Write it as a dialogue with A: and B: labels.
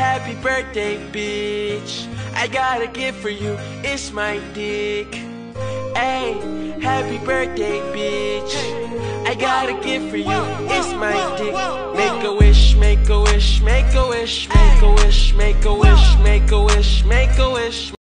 A: Happy birthday, bitch. I got a gift for you, it's my dick. Hey, happy birthday, bitch. I got a gift for you, it's my dick. Make a wish, make a wish.